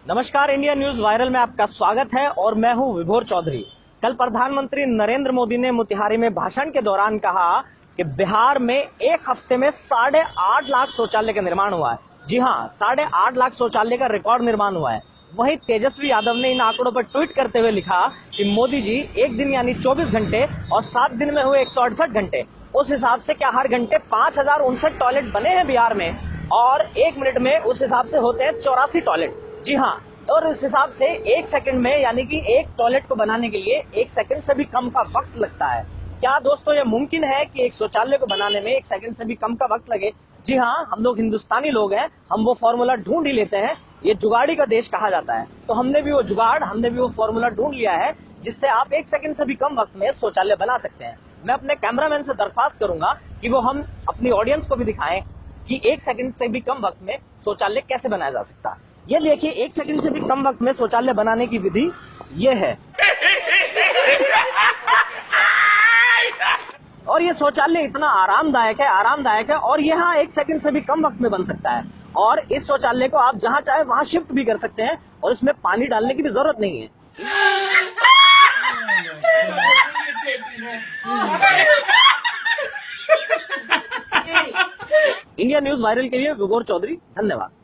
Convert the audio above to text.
नमस्कार, India news viral में आपका स्वागत है और मैं हूं विभोर चौधरी। कल प्रधानमंत्री नरेंद्र मोदी ने मोतिहारी में भाषण के दौरान कहा कि बिहार में एक हफ्ते में 8.5 लाख शौचालय का निर्माण हुआ है। जी हां, 8.5 लाख शौचालय का रिकॉर्ड निर्माण हुआ है। वहीं तेजस्वी यादव ने इन आंकड़ों पर ट्वीट करते हुए लिखा कि मोदी जी एक दिन यानी 24 घंटे और 7 दिन में हुए 168 घंटे, उस हिसाब से क्या हर घंटे 5059 टॉयलेट बने हैं बिहार में, और 1 मिनट में उस हिसाब से होते हैं 84 टॉयलेट। जी हाँ, और इस हिसाब से 1 सेकंड में यानी कि एक टॉयलेट को बनाने के लिए 1 सेकंड से भी कम का वक्त लगता है। क्या दोस्तों ये मुमकिन है कि एक शौचालय को बनाने में 1 सेकंड से भी कम का वक्त लगे? जी हाँ, हम लोग हिंदुस्तानी लोग हैं, हम वो फॉर्मूला ढूंढ ही लेते हैं। ये जुगाड़ी का देश कहा जाता है, तो हमने भी वो फॉर्मूला ढूंढ लिया है जिससे आप 1 सेकंड से भी कम वक्त में शौचालय बना सकते हैं। मैं अपने कैमरामैन से दरख्वास्त करूंगा कि वो हम अपनी ऑडियंस को भी दिखाएं कि 1 सेकंड से भी कम वक्त में शौचालय कैसे बनाया जा सकता है। ये देखिए, 1 सेकंड से भी कम वक्त में शौचालय बनाने की विधि ये है। और ये शौचालय इतना आरामदायक है और यहाँ 1 सेकंड से भी कम वक्त में बन सकता है। और इस शौचालय को आप जहाँ चाहे वहां शिफ्ट भी कर सकते हैं और इसमें पानी डालने की भी जरूरत नहीं है। इंडिया न्यूज वायरल के लिए विभोर चौधरी, धन्यवाद।